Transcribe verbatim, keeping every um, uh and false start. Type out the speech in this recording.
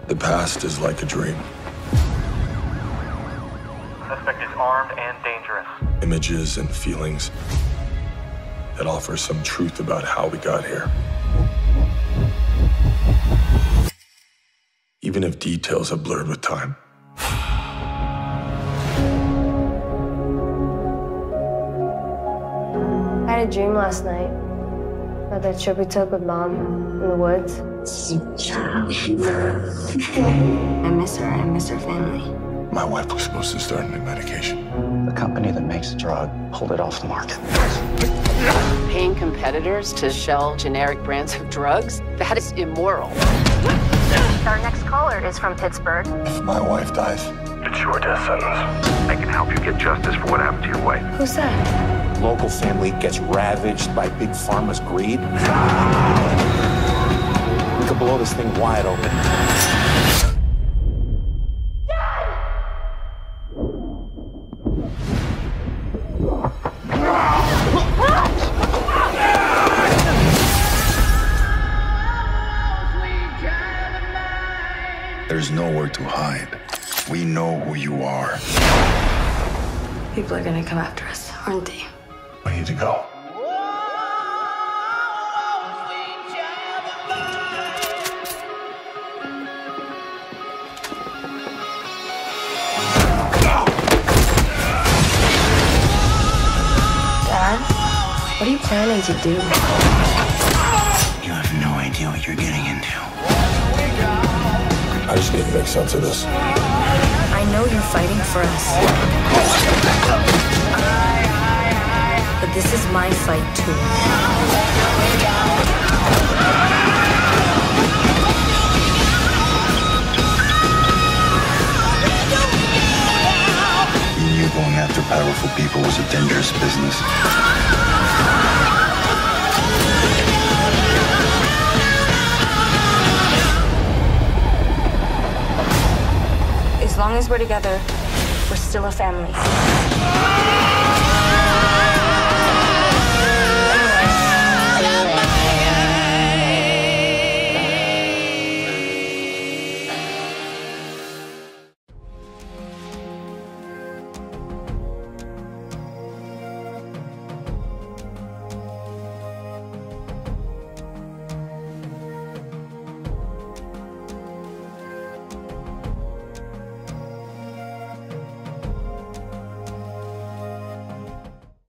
The past is like a dream. Suspect is armed and dangerous. Images and feelings that offer some truth about how we got here. Even if details have blurred with time. I had a dream last night about that trip we took with Mom in the woods. I miss her. I miss her family. My wife was supposed to start a new medication. The company that makes the drug pulled it off the market. Paying competitors to sell generic brands of drugs? That is immoral. Our next caller is from Pittsburgh. If my wife dies, It's your death sentence. I can help you get justice for what happened to your wife. Who's that? Local family gets ravaged by Big Pharma's greed. We could blow this thing wide open. there's nowhere to hide. We know who you are. People are gonna come after us, aren't they? We need to go. Dad, what are you planning to do? You have no idea what you're getting into. I just need to make sense of this. I know you're fighting for us. But this is my fight, too. You knew going after powerful people was a dangerous business. As long as we're together, we're still a family.